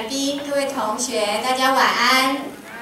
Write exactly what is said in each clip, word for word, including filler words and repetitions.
来宾、各位同学，大家晚安。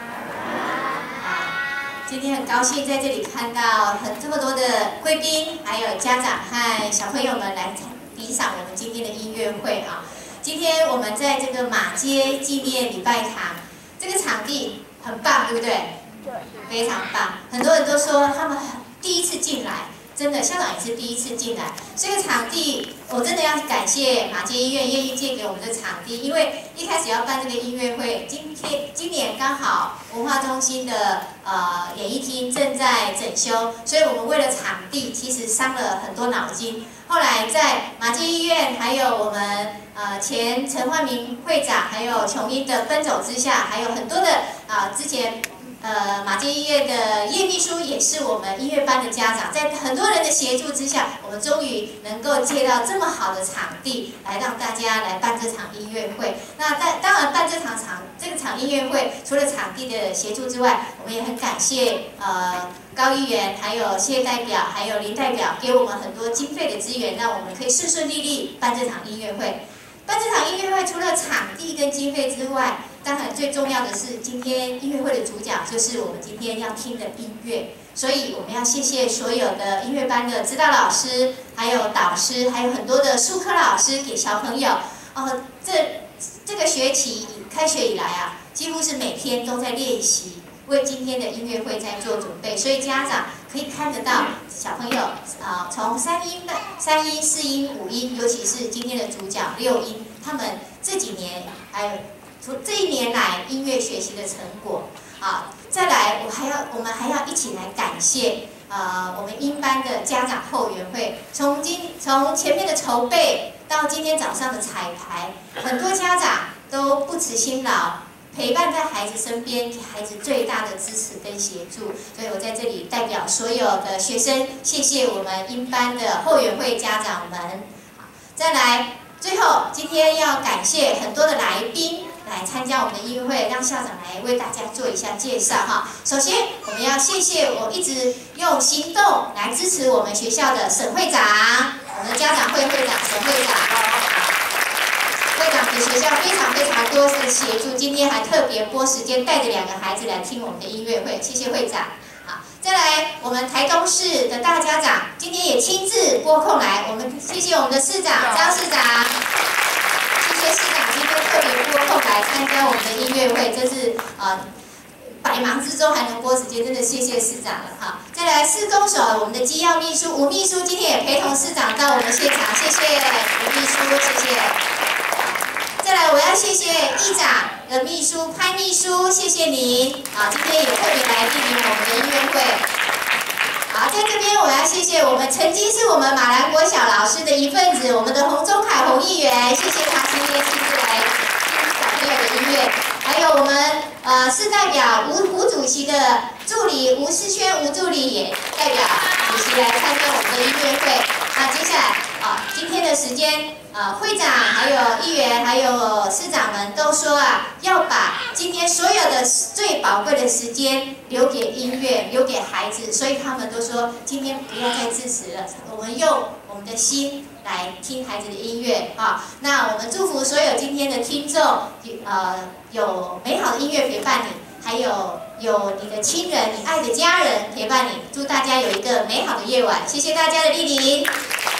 今天很高兴在这里看到很这么多的贵宾，还有家长和小朋友们来欣赏我们今天的音乐会啊。今天我们在这个马街纪念礼拜堂，这个场地很棒，对不对？对，非常棒。很多人都说他们第一次进来。 真的，校长也是第一次进来。这个场地，我真的要感谢马街医院愿意借给我们的场地，因为一开始要办这个音乐会，今天今年刚好文化中心的呃演艺厅正在整修，所以我们为了场地，其实伤了很多脑筋。后来在马街医院，还有我们呃前陈焕明会长，还有琼英的奔走之下，还有很多的啊、呃、之前。 呃，马街医院的叶秘书也是我们音乐班的家长，在很多人的协助之下，我们终于能够借到这么好的场地，来让大家来办这场音乐会。那当当然办这场场这个场音乐会，除了场地的协助之外，我们也很感谢呃高议员、还有谢代表、还有林代表给我们很多经费的资源，让我们可以顺顺利利办这场音乐会。办这场音乐会，除了场地跟经费之外， 当然，最重要的是，今天音乐会的主角就是我们今天要听的音乐，所以我们要谢谢所有的音乐班的指导老师，还有导师，还有很多的术科老师给小朋友。哦，这这个学期开学以来啊，几乎是每天都在练习，为今天的音乐会在做准备，所以家长可以看得到小朋友啊，从三音的三音、四音、五音，尤其是今天的主角六音，他们这几年还有。 这一年来音乐学习的成果啊，再来我还要我们还要一起来感谢呃我们音班的家长后援会，从今从前面的筹备到今天早上的彩排，很多家长都不辞辛劳，陪伴在孩子身边，给孩子最大的支持跟协助。所以我在这里代表所有的学生，谢谢我们音班的后援会家长们。再来，最后今天要感谢很多的来宾。 来参加我们的音乐会，让校长来为大家做一下介绍哈。首先，我们要谢谢我一直用行动来支持我们学校的沈会长，我们的家长会会长沈会长，会长给学校非常非常多的协助，今天还特别拨时间带着两个孩子来听我们的音乐会，谢谢会长。好，再来我们台东市的大家长今天也亲自拨空来，我们谢谢我们的市长张市长。 谢谢市长今天特别拨空来参加我们的音乐会，真是呃百忙之中还能拨时间，真的谢谢市长了哈。再来市公所我们的机要秘书吴秘书今天也陪同市长到我们现场，谢谢吴秘书，谢谢。再来我要谢谢议长的秘书潘秘书，谢谢您啊，今天也特别来莅临我们的音乐会。 好，在这边我要谢谢我们曾经是我们马兰国小老师的一份子，我们的洪忠凯洪议员，谢谢他今天亲自来听小朋友的音乐，还有我们呃市代表吴胡主席的助理吴世轩吴助理也代表主席来参加我们的音乐会。那接下来啊，今天的时间。 呃，会长还有议员还有市长们都说啊，要把今天所有的最宝贵的时间留给音乐，留给孩子，所以他们都说今天不要再支持了，我们用我们的心来听孩子的音乐啊。那我们祝福所有今天的听众，呃，有美好的音乐陪伴你，还有有你的亲人、你爱的家人陪伴你，祝大家有一个美好的夜晚，谢谢大家的莅临。